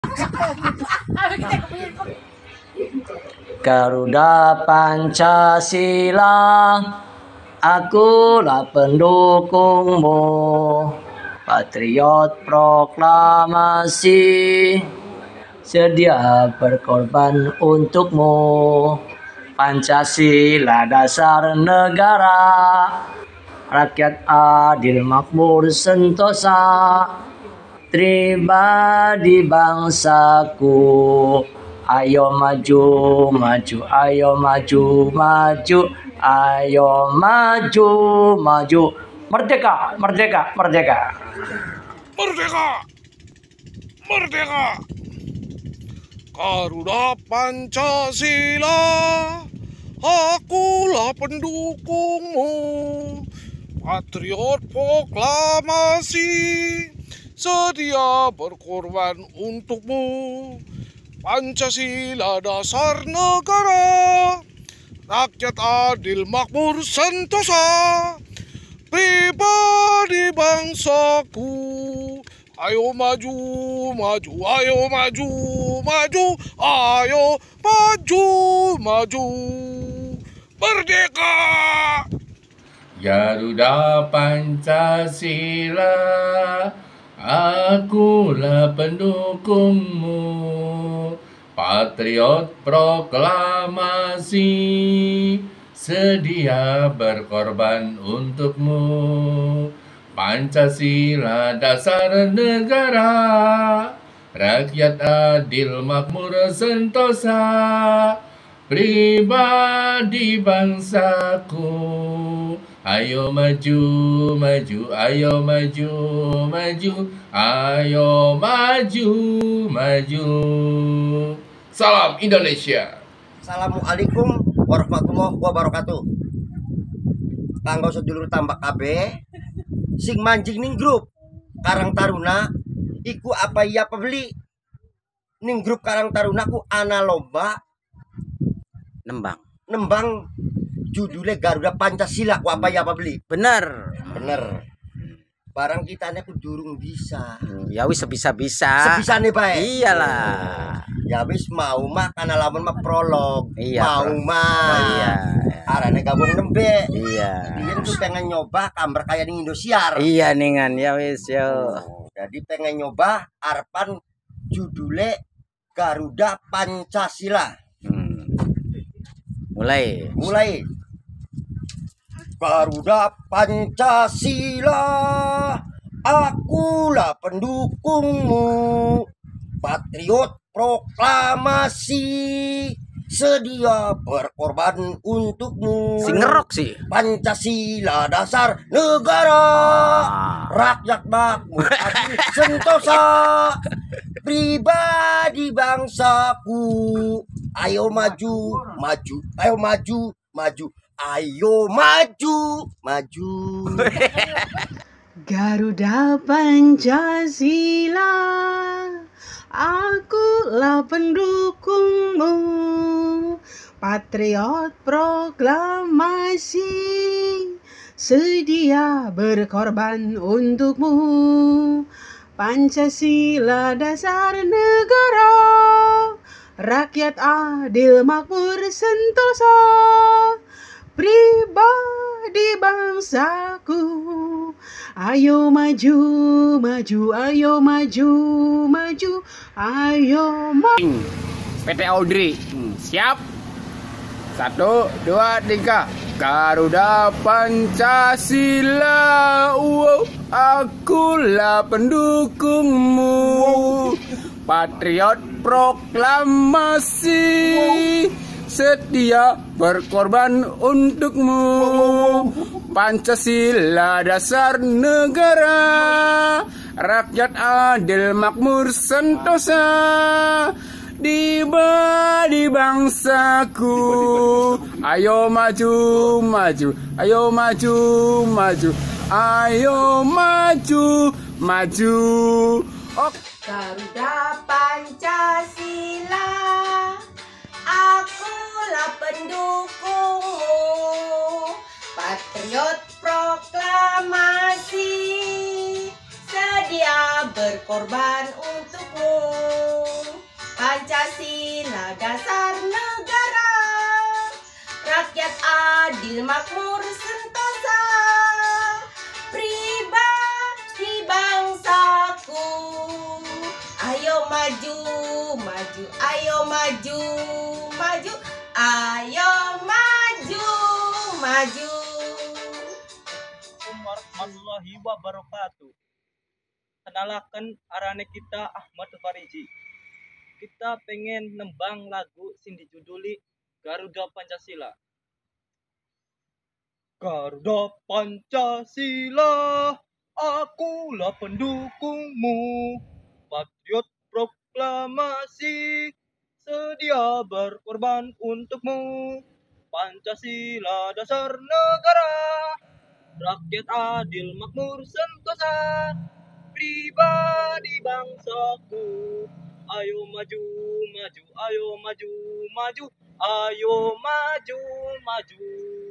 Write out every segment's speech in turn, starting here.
Garuda Pancasila, akulah pendukungmu. Patriot proklamasi, sedia berkorban untukmu. Pancasila dasar negara, rakyat adil makmur sentosa, pribadi bangsaku. Ayo maju, maju, ayo maju, maju, ayo maju, maju. Merdeka, merdeka, merdeka. Merdeka! Merdeka! Garuda Pancasila, akulah pendukungmu. Patriot proklamasi, sedia berkorban untukmu. Pancasila dasar negara, rakyat adil makmur sentosa, pribadi bangsaku. Ayo maju, maju, ayo maju, maju, ayo maju, maju. Merdeka! Garuda Pancasila, akulah pendukungmu. Patriot proklamasi, sedia berkorban untukmu. Pancasila dasar negara, rakyat adil makmur sentosa, pribadi bangsaku. Ayo maju, maju, ayo maju, maju, ayo maju, maju. Salam Indonesia. Assalamualaikum warahmatullahi wabarakatuh. Kanggo sedulur tambak KB sing manjing ning grup Karang Taruna iku apa iya pebeli ning grup Karang Taruna ku ana lomba nembang judulnya Garuda Pancasila ku apa iya pebeli. Bener. Barang kita ku durung bisa. Ya wis sebisa-bisa. Sebisane bae. Iyalah. Ya wis mau mah kana lamun mah prolog. Iya, mau mah. Iya. Arane gabung nembe. Iya. Biyen tuh pengen nyoba kamar kayak di Indosiar. Iya ningan ya wis yo. Jadi pengen nyoba arepan judulnya Garuda Pancasila. Mulai. Garuda Pancasila, akulah pendukungmu. Patriot proklamasi, sedia berkorban untukmu. Si ngerok sih. Pancasila dasar negara, rakyat makmur adil sentosa, pribadi bangsaku. Ayo maju, maju, ayo maju, maju, ayo maju, maju. Garuda Pancasila, akulah pendukungmu. Patriot proklamasi, sedia berkorban untukmu. Pancasila dasar negara, rakyat adil makmur sentosa, pribadi bangsaku. Ayo maju, maju, ayo maju, maju, ayo maju. PT Audrey, siap? 1, 2, 3. Garuda Pancasila, akulah pendukungmu. Patriot proklamasi, sedia berkorban untukmu. Pancasila dasar negara, rakyat adil makmur sentosa, pribadi bangsaku. Ayo maju, maju, ayo maju, maju, ayo maju, maju. Garuda Pancasila, akulah pendukungmu. Patriot proklamasi, sedia berkorban untukmu. Pancasila dasar negara, rakyat adil makmur sentosa, pribadi bangsaku. Ayo maju, maju, ayo maju, maju, ayo maju, maju. Assalamualaikum warahmatullahi wabarakatuh. Kenalkan arane kita Ahmad Fariji. Kita pengen nembang lagu sing dijuduli Garuda Pancasila. Garuda Pancasila, akulah pendukungmu. Patriot proklamasi, sedia berkorban untukmu. Pancasila dasar negara, rakyat adil makmur sentosa, pribadi bangsaku. Ayo maju, maju, ayo maju, maju, ayo maju, maju.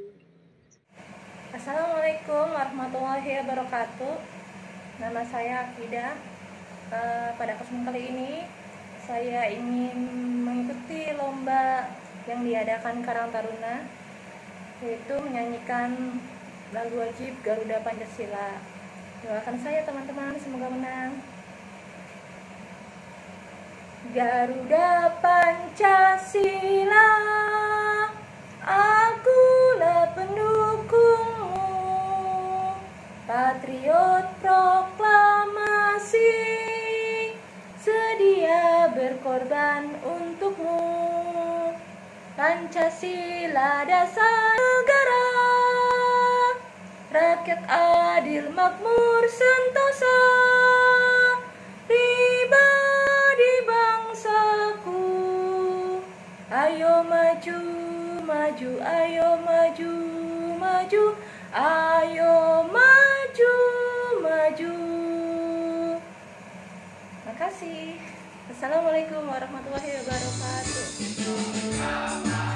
Assalamualaikum warahmatullahi wabarakatuh. Nama saya Akidah. Pada kesempatan kali ini saya ingin mengikuti lomba yang diadakan Karang Taruna, yaitu menyanyikan lagu wajib Garuda Pancasila. Doakan saya teman-teman, semoga menang. Garuda Pancasila, akulah pendukungmu. Patriot proklamasi, sedia berkorban untukmu. Pancasila dasar negara, rakyat adil makmur sentosa, pribadi bangsaku. Ayo maju, maju, ayo maju, maju, ayo maju, maju. Makasih. Assalamualaikum warahmatullahi wabarakatuh.